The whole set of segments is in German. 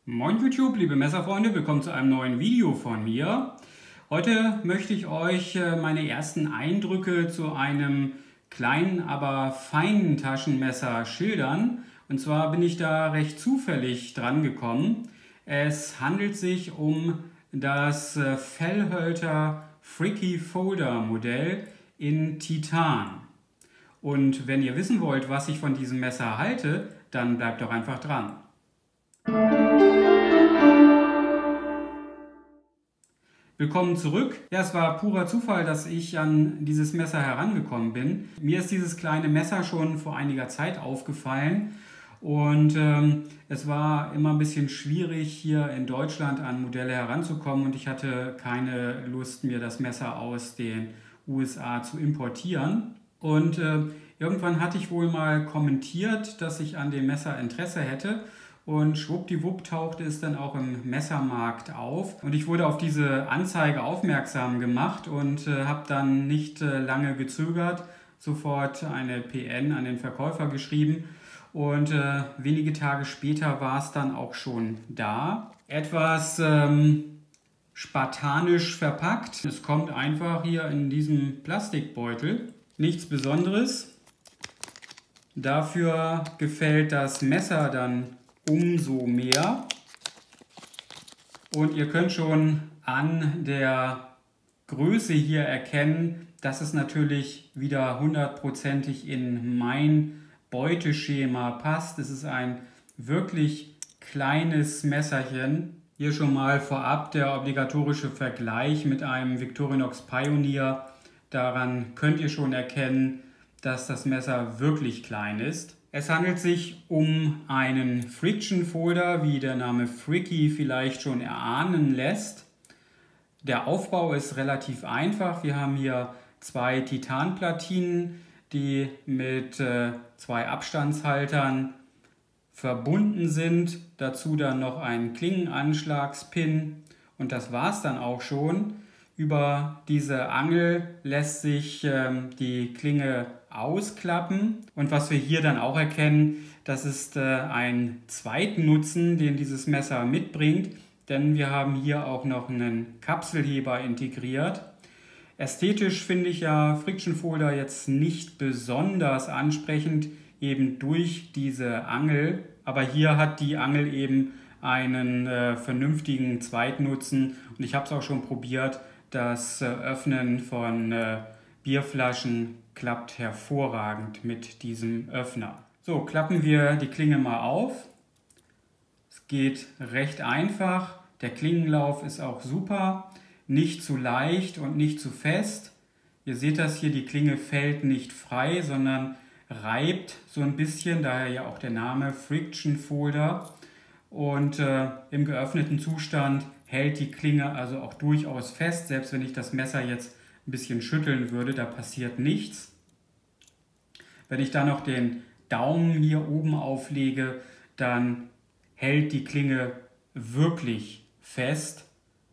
Moin YouTube, liebe Messerfreunde, willkommen zu einem neuen Video von mir. Heute möchte ich euch meine ersten Eindrücke zu einem kleinen, aber feinen Taschenmesser schildern. Und zwar bin ich da recht zufällig dran gekommen. Es handelt sich um das Fellhölter Freaky Folder Modell in Titan. Und wenn ihr wissen wollt, was ich von diesem Messer halte, dann bleibt doch einfach dran. Willkommen zurück. Ja, es war purer Zufall, dass ich an dieses Messer herangekommen bin. Mir ist dieses kleine Messer schon vor einiger Zeit aufgefallen und es war immer ein bisschen schwierig, hier in Deutschland an Modelle heranzukommen und ich hatte keine Lust, mir das Messer aus den USA zu importieren. Und irgendwann hatte ich wohl mal kommentiert, dass ich an dem Messer Interesse hätte. Und schwuppdiwupp tauchte es dann auch im Messermarkt auf. Und ich wurde auf diese Anzeige aufmerksam gemacht und habe dann nicht lange gezögert, sofort eine PN an den Verkäufer geschrieben. Und wenige Tage später war es dann auch schon da. Etwas spartanisch verpackt. Es kommt einfach hier in diesem Plastikbeutel. Nichts Besonderes. Dafür gefällt das Messer dann umso mehr. Und ihr könnt schon an der Größe hier erkennen, dass es natürlich wieder hundertprozentig in mein Beuteschema passt. Es ist ein wirklich kleines Messerchen. Hier schon mal vorab der obligatorische Vergleich mit einem Victorinox Pioneer. Daran könnt ihr schon erkennen, dass das Messer wirklich klein ist. Es handelt sich um einen Friction Folder, wie der Name Freaky vielleicht schon erahnen lässt. Der Aufbau ist relativ einfach. Wir haben hier zwei Titanplatinen, die mit zwei Abstandshaltern verbunden sind. Dazu dann noch ein Klingenanschlagspin und das war es dann auch schon. Über diese Angel lässt sich die Klinge ausklappen und was wir hier dann auch erkennen, das ist ein zweiten Nutzen, den dieses Messer mitbringt, denn wir haben hier auch noch einen Kapselheber integriert. Ästhetisch finde ich ja Friction Folder jetzt nicht besonders ansprechend, eben durch diese Angel, aber hier hat die Angel eben einen vernünftigen Zweitnutzen und ich habe es auch schon probiert. Das Öffnen von Bierflaschen klappt hervorragend mit diesem Öffner. So, klappen wir die Klinge mal auf. Es geht recht einfach. Der Klingenlauf ist auch super. Nicht zu leicht und nicht zu fest. Ihr seht das hier, die Klinge fällt nicht frei, sondern reibt so ein bisschen. Daher ja auch der Name Friction Folder. Und im geöffneten Zustand hält die Klinge also auch durchaus fest. Selbst wenn ich das Messer jetzt ein bisschen schütteln würde, da passiert nichts. Wenn ich dann noch den Daumen hier oben auflege, dann hält die Klinge wirklich fest.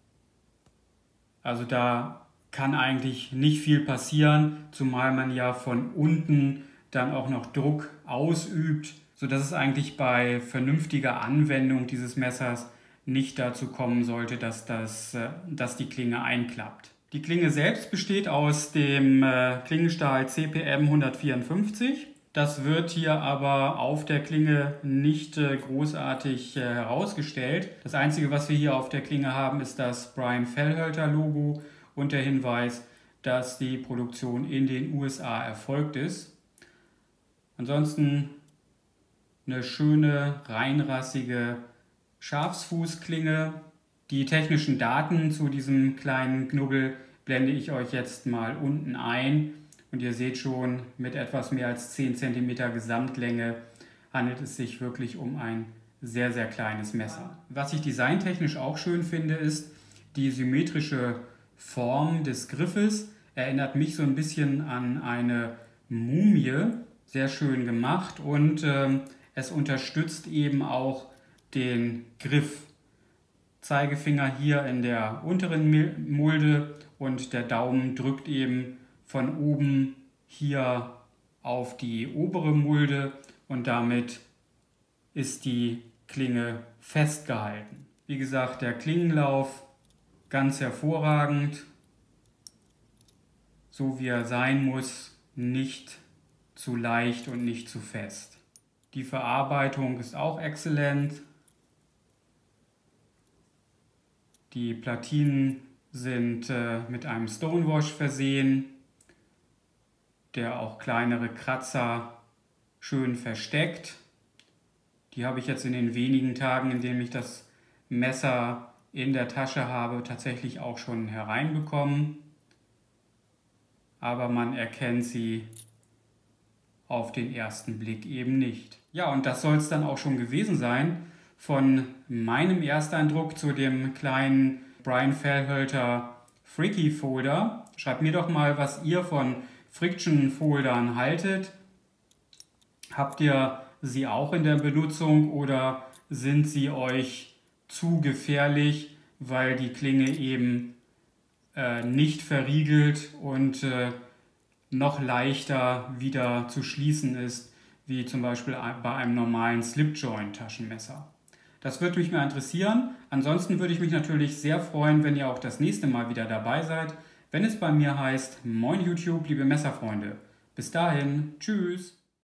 Also da kann eigentlich nicht viel passieren, zumal man ja von unten dann auch noch Druck ausübt, sodass es eigentlich bei vernünftiger Anwendung dieses Messers nicht dazu kommen sollte, dass die Klinge einklappt. Die Klinge selbst besteht aus dem Klingenstahl CPM 154. Das wird hier aber auf der Klinge nicht großartig herausgestellt. Das Einzige, was wir hier auf der Klinge haben, ist das Brian Fellhölter Logo und der Hinweis, dass die Produktion in den USA erfolgt ist. Ansonsten eine schöne, reinrassige Schafsfußklinge. Die technischen Daten zu diesem kleinen Knubbel blende ich euch jetzt mal unten ein. Und ihr seht schon, mit etwas mehr als 10 cm Gesamtlänge handelt es sich wirklich um ein sehr, sehr kleines Messer. Was ich designtechnisch auch schön finde, ist die symmetrische Form des Griffes. Erinnert mich so ein bisschen an eine Mumie. Sehr schön gemacht und es unterstützt eben auch den Griff. Zeigefinger hier in der unteren Mulde und der Daumen drückt eben von oben hier auf die obere Mulde und damit ist die Klinge festgehalten. Wie gesagt, der Klingenlauf ganz hervorragend, so wie er sein muss, nicht zu leicht und nicht zu fest. Die Verarbeitung ist auch exzellent. Die Platinen sind mit einem Stonewash versehen, der auch kleinere Kratzer schön versteckt. Die habe ich jetzt in den wenigen Tagen, in denen ich das Messer in der Tasche habe, tatsächlich auch schon hereinbekommen. Aber man erkennt sie auf den ersten Blick eben nicht. Ja, und das soll es dann auch schon gewesen sein von meinem Ersteindruck zu dem kleinen Brian Fellhölter Freaky Folder. Schreibt mir doch mal, was ihr von Friction Foldern haltet. Habt ihr sie auch in der Benutzung oder sind sie euch zu gefährlich, weil die Klinge eben nicht verriegelt und noch leichter wieder zu schließen ist, wie zum Beispiel bei einem normalen Slipjoint-Taschenmesser. Das würde mich mal interessieren. Ansonsten würde ich mich natürlich sehr freuen, wenn ihr auch das nächste Mal wieder dabei seid, wenn es bei mir heißt, Moin YouTube, liebe Messerfreunde. Bis dahin, tschüss!